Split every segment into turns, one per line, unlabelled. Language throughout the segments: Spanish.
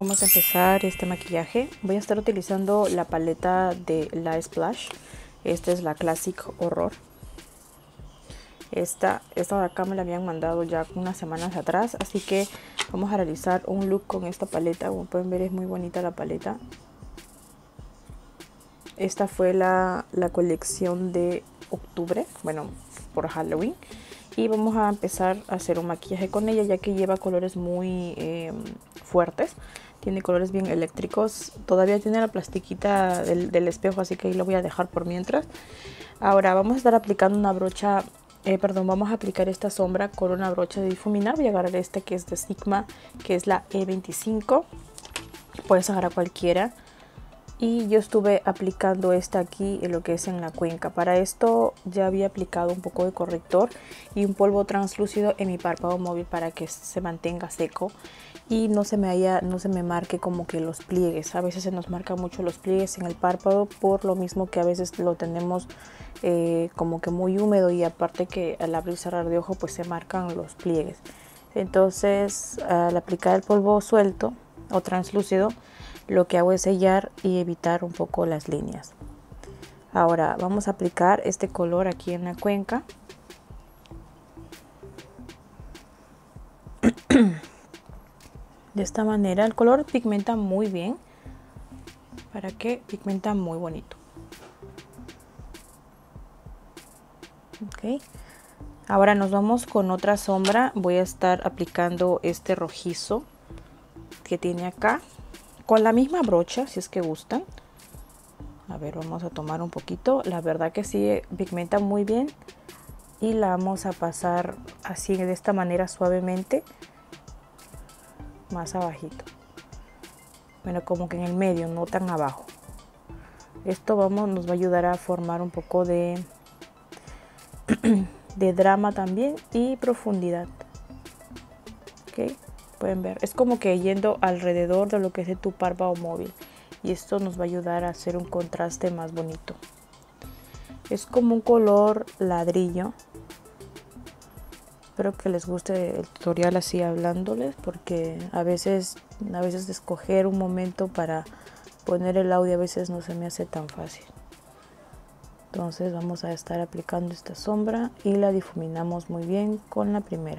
Vamos a empezar este maquillaje. Voy a estar utilizando la paleta de la Splash. Esta es la Classic Horror. Esta de acá me la habían mandado ya unas semanas atrás, así que vamos a realizar un look con esta paleta. Como pueden ver, es muy bonita la paleta. Esta fue la colección de octubre, bueno, por Halloween. Y vamos a empezar a hacer un maquillaje con ella, ya que lleva colores muy fuertes. Tiene colores bien eléctricos. Todavía tiene la plastiquita del espejo, así que ahí lo voy a dejar por mientras. Ahora vamos a estar aplicando una brocha, vamos a aplicar esta sombra con una brocha de difuminar. Voy a agarrar esta que es de Sigma, que es la E25. Puedes agarrar cualquiera. Y yo estuve aplicando esta aquí en lo que es en la cuenca. Para esto ya había aplicado un poco de corrector y un polvo translúcido en mi párpado móvil para que se mantenga seco y no se me marque como que los pliegues. A veces se nos marca mucho los pliegues en el párpado, por lo mismo que a veces lo tenemos como que muy húmedo, y aparte que al abrir y cerrar de ojo pues se marcan los pliegues. Entonces al aplicar el polvo suelto o translúcido, lo que hago es sellar y evitar un poco las líneas. Ahora vamos a aplicar este color aquí en la cuenca. De esta manera el color pigmenta muy bien, para que pigmenta muy bonito. Ok, ahora nos vamos con otra sombra. Voy a estar aplicando este rojizo que tiene acá con la misma brocha, si es que gustan. A ver, vamos a tomar un poquito. La verdad que sí pigmenta muy bien. Y la vamos a pasar así, de esta manera, suavemente. Más abajito. Bueno, como que en el medio, no tan abajo. Esto nos va a ayudar a formar un poco de drama también y profundidad. Ok, pueden ver, es como que yendo alrededor de lo que es de tu párpado móvil, y esto nos va a ayudar a hacer un contraste más bonito. Es como un color ladrillo. Espero que les guste el tutorial así hablándoles, porque a veces escoger un momento para poner el audio a veces no se me hace tan fácil. Entonces vamos a estar aplicando esta sombra y la difuminamos muy bien con la primera.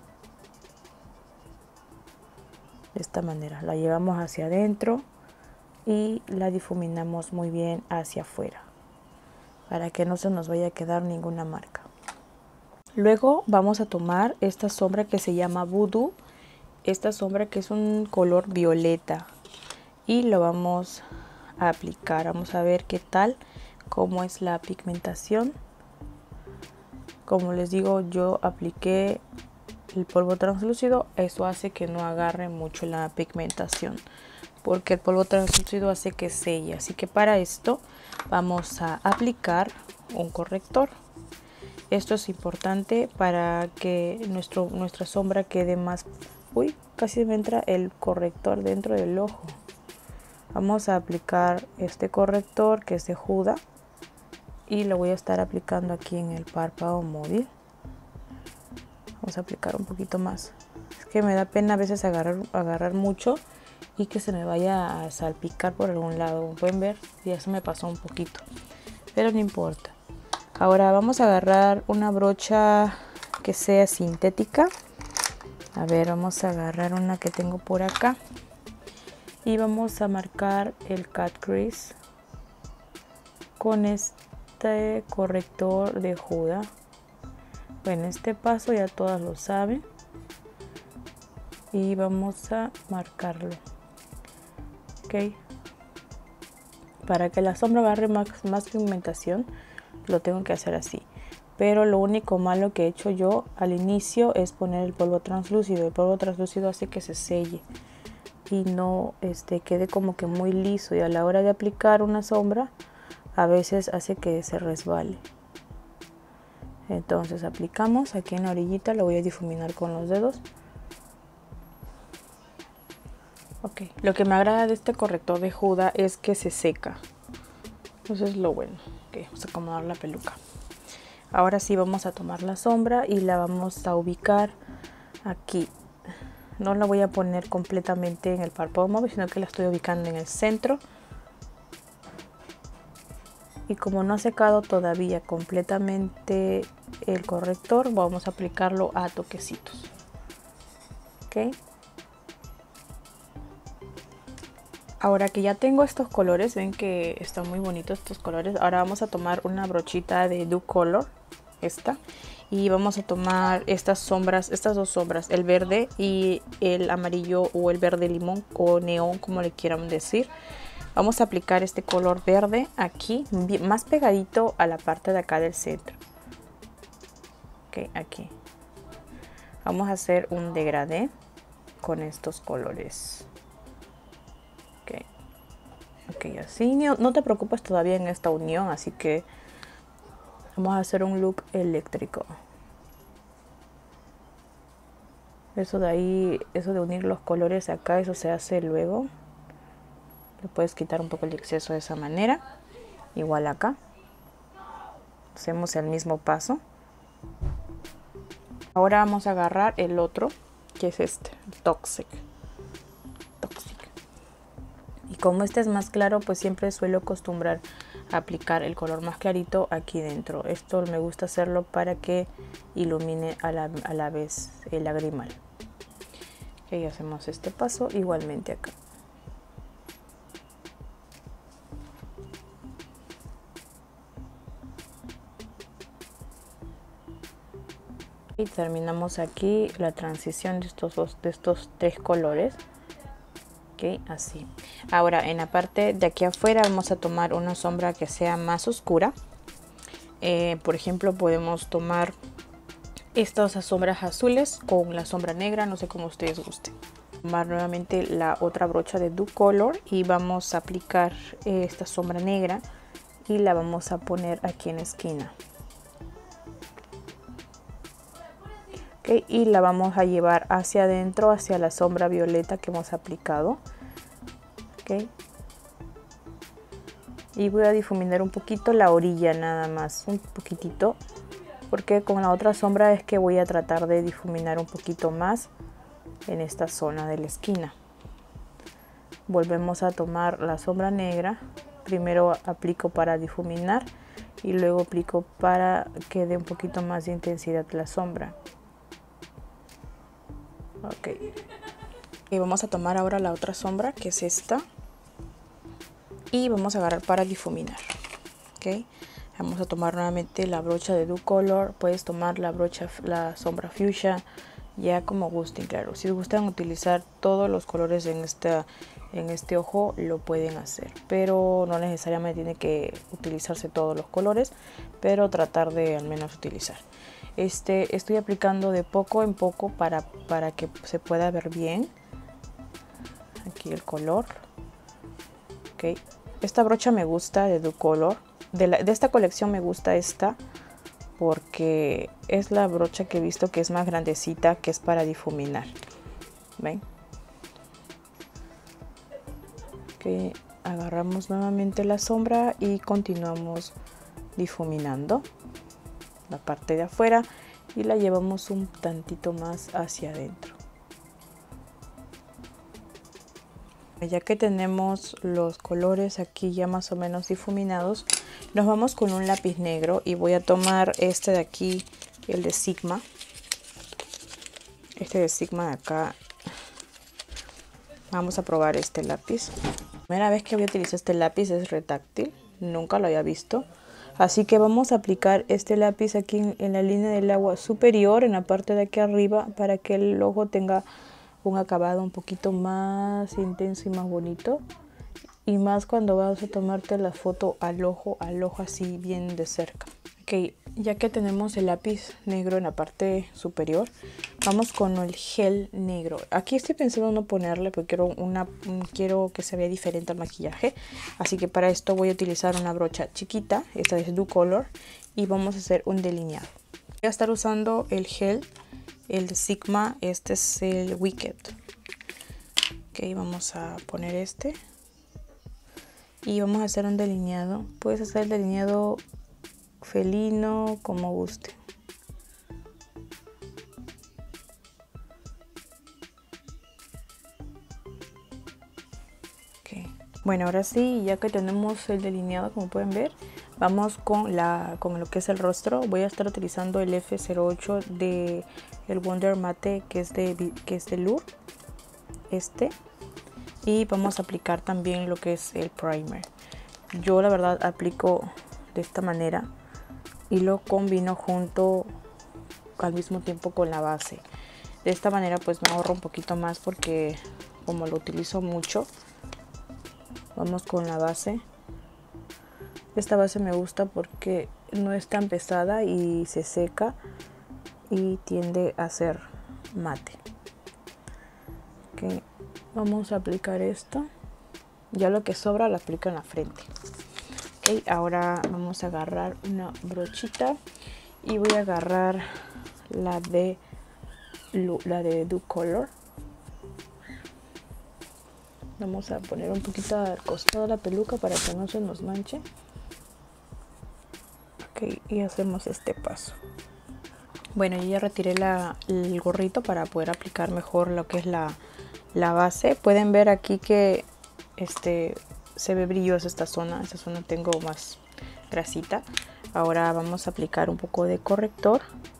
De esta manera la llevamos hacia adentro y la difuminamos muy bien hacia afuera, para que no se nos vaya a quedar ninguna marca. Luego vamos a tomar esta sombra que se llama Voodoo, esta sombra que es un color violeta, y lo vamos a aplicar. Vamos a ver qué tal, cómo es la pigmentación. Como les digo, yo apliqué el polvo translúcido. Eso hace que no agarre mucho la pigmentación, porque el polvo translúcido hace que selle. Así que para esto vamos a aplicar un corrector. Esto es importante para que nuestra sombra quede más... Uy, casi me entra el corrector dentro del ojo. Vamos a aplicar este corrector que es de Huda y lo voy a estar aplicando aquí en el párpado móvil. Vamos a aplicar un poquito más. Es que me da pena a veces agarrar mucho y que se me vaya a salpicar por algún lado. Como pueden ver, ya se me pasó un poquito, pero no importa. Ahora vamos a agarrar una brocha que sea sintética. A ver, vamos a agarrar una que tengo por acá y vamos a marcar el cut crease con este corrector de Huda. Bueno, este paso ya todas lo saben, y vamos a marcarlo. Ok, para que la sombra agarre más pigmentación lo tengo que hacer así, pero lo único malo que he hecho yo al inicio es poner el polvo translúcido. El polvo translúcido hace que se selle y no quede como que muy liso, y a la hora de aplicar una sombra a veces hace que se resbale. Entonces aplicamos aquí en la orillita, lo voy a difuminar con los dedos. Ok, lo que me agrada de este corrector de Huda es que se seca. Eso es lo bueno. Ok, vamos a acomodar la peluca. Ahora sí vamos a tomar la sombra y la vamos a ubicar aquí No la voy a poner completamente en el párpado móvil, sino que la estoy ubicando en el centro. Y como no ha secado todavía completamente el corrector, vamos a aplicarlo a toquecitos. ¿Ok? Ahora que ya tengo estos colores, ven que están muy bonitos estos colores. Ahora vamos a tomar una brochita de Do Color, esta, y vamos a tomar estas sombras, estas dos sombras, el verde y el amarillo o el verde limón o neón, como le quieran decir. Vamos a aplicar este color verde aquí, más pegadito a la parte de acá del centro. Ok, aquí. Vamos a hacer un degradé con estos colores. Ok, así. No te preocupes todavía en esta unión, así que vamos a hacer un look eléctrico. Eso de ahí, eso de unir los colores acá, eso se hace luego. Le puedes quitar un poco el exceso de esa manera. Igual acá. Hacemos el mismo paso. Ahora vamos a agarrar el otro, que es este, Toxic. Y como este es más claro, pues siempre suelo acostumbrar a aplicar el color más clarito aquí dentro. Esto me gusta hacerlo para que ilumine a la vez el lagrimal. Y hacemos este paso igualmente acá. Y terminamos aquí la transición de estos tres colores. Ok, así. Ahora en la parte de aquí afuera vamos a tomar una sombra que sea más oscura. Por ejemplo, podemos tomar estas sombras azules con la sombra negra, no sé cómo ustedes gusten. Tomar nuevamente la otra brocha de Do Color y vamos a aplicar esta sombra negra y la vamos a poner aquí en la esquina. Okay, y la vamos a llevar hacia adentro, hacia la sombra violeta que hemos aplicado. Okay. Y voy a difuminar un poquito la orilla nada más, un poquitito, porque con la otra sombra es que voy a tratar de difuminar un poquito más en esta zona de la esquina. Volvemos a tomar la sombra negra, primero aplico para difuminar y luego aplico para que dé un poquito más de intensidad la sombra. Ok, y vamos a tomar ahora la otra sombra, que es esta, y vamos a agarrar para difuminar. Ok, vamos a tomar nuevamente la brocha de Do Color, puedes tomar la sombra fuchsia, ya como gusten, claro. Si gustan utilizar todos los colores en este ojo, lo pueden hacer, pero no necesariamente tiene que utilizarse todos los colores, pero tratar de al menos utilizar. Estoy aplicando de poco en poco para que se pueda ver bien aquí el color. Okay. Esta brocha me gusta de Do Color, de esta colección me gusta esta porque es la brocha que he visto que es más grandecita, que es para difuminar. ¿Ven? Okay. Agarramos nuevamente la sombra y continuamos difuminando la parte de afuera y la llevamos un tantito más hacia adentro. Ya que tenemos los colores aquí ya más o menos difuminados, nos vamos con un lápiz negro y voy a tomar este de aquí, el de Sigma. Este de Sigma de acá. Vamos a probar este lápiz. La primera vez que voy a utilizar este lápiz es retráctil, nunca lo había visto. Así que vamos a aplicar este lápiz aquí en la línea del agua superior, en la parte de aquí arriba, para que el ojo tenga un acabado un poquito más intenso y más bonito. Y más cuando vas a tomarte la foto al ojo así bien de cerca. Ok, ya que tenemos el lápiz negro en la parte superior, vamos con el gel negro. Aquí estoy pensando no ponerle porque quiero que se vea diferente al maquillaje. Así que para esto voy a utilizar una brocha chiquita, esta es Do Color, y vamos a hacer un delineado. Voy a estar usando el gel, el de Sigma, este es el Wicked. Ok, vamos a poner este. Y vamos a hacer un delineado. Puedes hacer el delineado felino como guste. Bueno, ahora sí, ya que tenemos el delineado, como pueden ver, vamos con lo que es el rostro. Voy a estar utilizando el F08 de el Wonder Matte, que es de Lure, y vamos a aplicar también lo que es el primer. Yo la verdad aplico de esta manera y lo combino junto al mismo tiempo con la base. De esta manera pues me ahorro un poquito más, porque como lo utilizo mucho. Vamos con la base. Esta base me gusta porque no es tan pesada y se seca y tiende a ser mate. Okay. Vamos a aplicar esto. Ya lo que sobra lo aplico en la frente. Okay. Ahora vamos a agarrar una brochita y voy a agarrar la de Dew Color. Vamos a poner un poquito al costado de la peluca para que no se nos manche. Ok, y hacemos este paso. Bueno, yo ya retiré el gorrito para poder aplicar mejor lo que es la base. Pueden ver aquí que se ve brillosa esta zona. Esta zona tengo más grasita. Ahora vamos a aplicar un poco de corrector.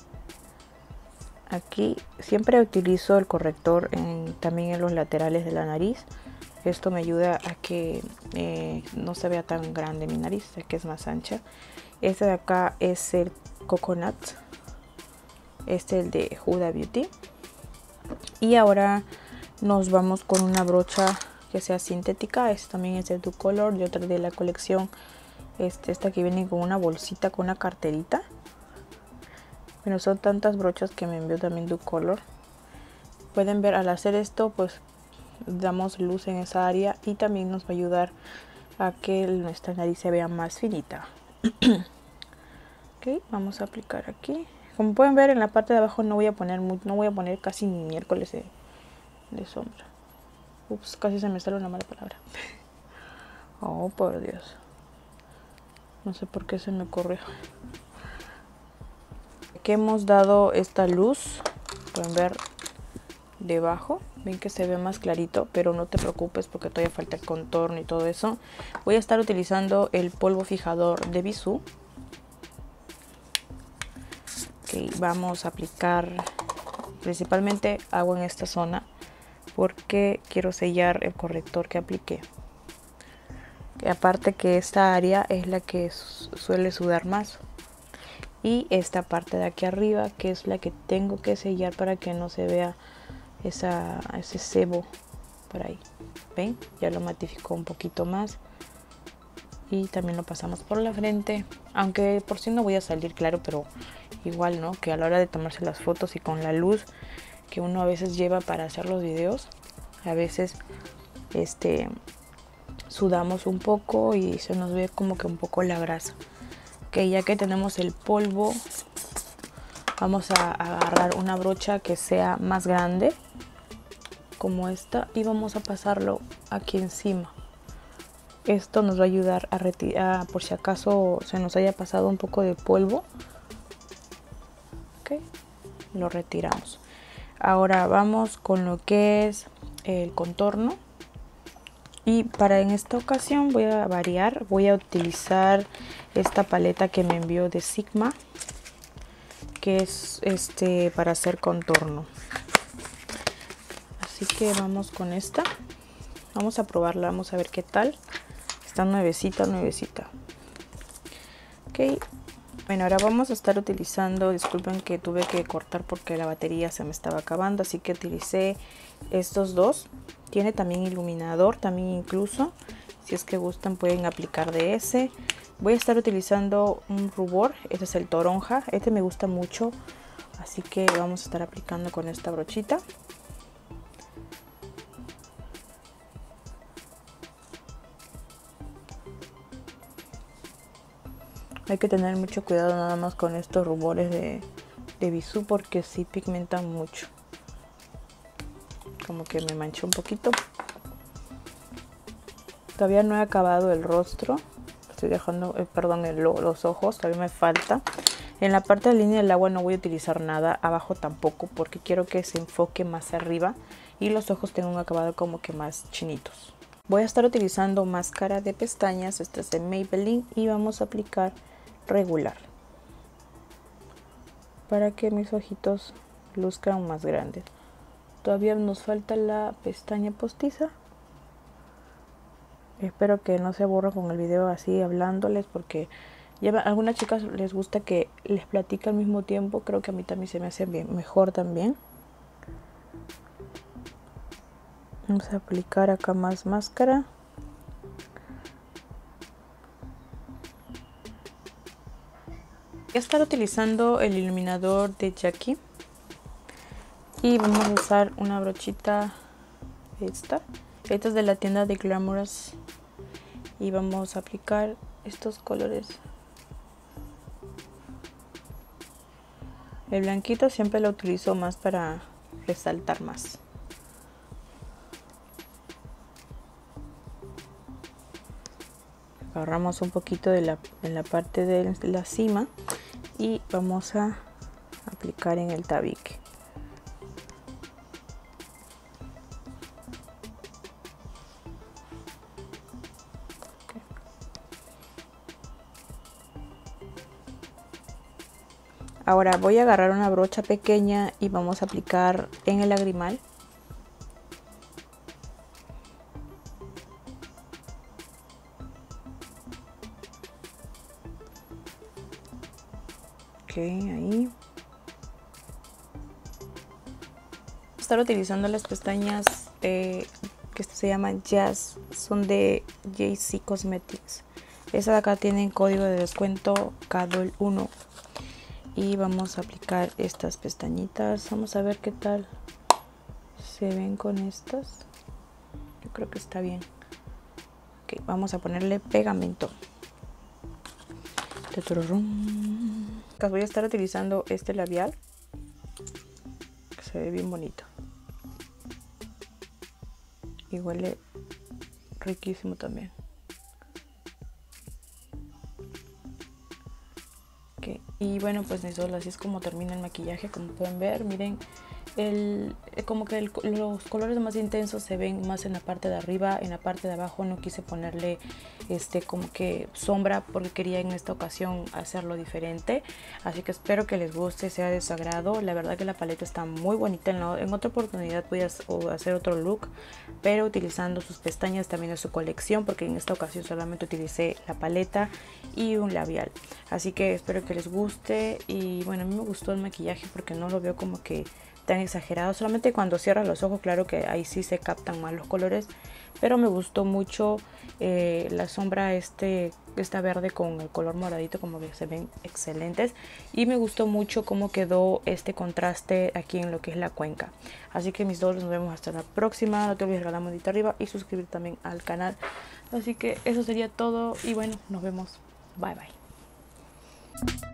Aquí siempre utilizo el corrector también en los laterales de la nariz. Esto me ayuda a que no se vea tan grande mi nariz, ya que es más ancha. Este de acá es el Coconut. Este es el de Huda Beauty. Y ahora nos vamos con una brocha que sea sintética. Este también es de Dew Color. Yo traje de la colección esta que viene con una bolsita, con una carterita. Bueno, son tantas brochas que me envió también Dew Color. Pueden ver, al hacer esto pues damos luz en esa área y también nos va a ayudar a que nuestra nariz se vea más finita. Ok, vamos a aplicar aquí. Como pueden ver, en la parte de abajo no voy a poner casi ni miércoles de sombra. Ups, casi se me sale una mala palabra. Oh, por Dios. No sé por qué se me ocurrió. Aquí hemos dado esta luz. Pueden ver debajo. Ven que se ve más clarito, pero no te preocupes porque todavía falta el contorno y todo eso. Voy a estar utilizando el polvo fijador de Bisú. Okay, vamos a aplicar principalmente agua en esta zona porque quiero sellar el corrector que apliqué. Que aparte que esta área es la que suele sudar más. Y esta parte de aquí arriba, que es la que tengo que sellar para que no se vea ese sebo por ahí. ¿Ven? Ya lo matificó un poquito más. Y también lo pasamos por la frente. Aunque por si no voy a salir claro, pero igual, ¿no? Que a la hora de tomarse las fotos y con la luz que uno a veces lleva para hacer los videos, a veces sudamos un poco y se nos ve como que un poco la grasa. Ok, ya que tenemos el polvo, vamos a agarrar una brocha que sea más grande, como esta, y vamos a pasarlo aquí encima. Esto nos va a ayudar a retirar, por si acaso se nos haya pasado un poco de polvo. Ok, lo retiramos. Ahora vamos con lo que es el contorno. Y en esta ocasión voy a variar, voy a utilizar esta paleta que me envió de Sigma, que es para hacer contorno. Así que vamos con esta, vamos a probarla, vamos a ver qué tal. Está nuevecita. Ok, bueno, ahora vamos a estar utilizando, disculpen que tuve que cortar porque la batería se me estaba acabando, así que utilicé estos dos. Tiene también iluminador, también incluso, si es que gustan pueden aplicar de ese. Voy a estar utilizando un rubor, este es el toronja, este me gusta mucho, así que vamos a estar aplicando con esta brochita. Hay que tener mucho cuidado nada más con estos rubores de Bisú porque sí pigmentan mucho. Como que me manché un poquito. Todavía no he acabado el rostro. Estoy dejando, perdón, los ojos. Todavía me falta. En la parte de la línea del agua no voy a utilizar nada. Abajo tampoco porque quiero que se enfoque más arriba. Y los ojos tengan un acabado como que más chinitos. Voy a estar utilizando máscara de pestañas, esta es de Maybelline, y vamos a aplicar regular para que mis ojitos luzcan más grandes. Todavía nos falta la pestaña postiza. Espero que no se aburran con el video así hablándoles, porque ya a algunas chicas les gusta que les platique al mismo tiempo. Creo que a mí también se me hace bien, mejor también. Vamos a aplicar acá más máscara. Voy a estar utilizando el iluminador de Jackie y vamos a usar una brochita esta es de la tienda de Glamorous, y vamos a aplicar estos colores. El blanquito siempre lo utilizo más para resaltar más. Agarramos un poquito de la parte de la cima y vamos a aplicar en el tabique. Ahora voy a agarrar una brocha pequeña y vamos a aplicar en el lagrimal. Ok, ahí. Voy a estar utilizando las pestañas que se llaman Jazz, son de JC Cosmetics. Esas de acá tienen código de descuento CADOL1. Y vamos a aplicar estas pestañitas. Vamos a ver qué tal se ven con estas. Yo creo que está bien. Ok, vamos a ponerle pegamento. Voy a estar utilizando este labial, que se ve bien bonito y huele riquísimo también. Okay. Y bueno, pues mis dos, así es como termina el maquillaje. Como pueden ver, miren, como que los colores más intensos se ven más en la parte de arriba. En la parte de abajo no quise ponerle como que sombra, porque quería en esta ocasión hacerlo diferente. Así que espero que les guste, sea de su agrado. La verdad que la paleta está muy bonita. En otra oportunidad voy a hacer otro look, pero utilizando sus pestañas también de su colección, porque en esta ocasión solamente utilicé la paleta y un labial. Así que espero que les guste. Y bueno, a mí me gustó el maquillaje porque no lo veo como que tan exagerado, solamente cuando cierras los ojos, claro que ahí sí se captan más los colores, pero me gustó mucho la sombra esta verde con el color moradito, como que se ven excelentes, y me gustó mucho cómo quedó este contraste aquí en lo que es la cuenca. Así que mis dos, nos vemos hasta la próxima. No te olvides de regalar manita arriba y suscribirte también al canal. Así que eso sería todo y bueno, nos vemos. Bye bye.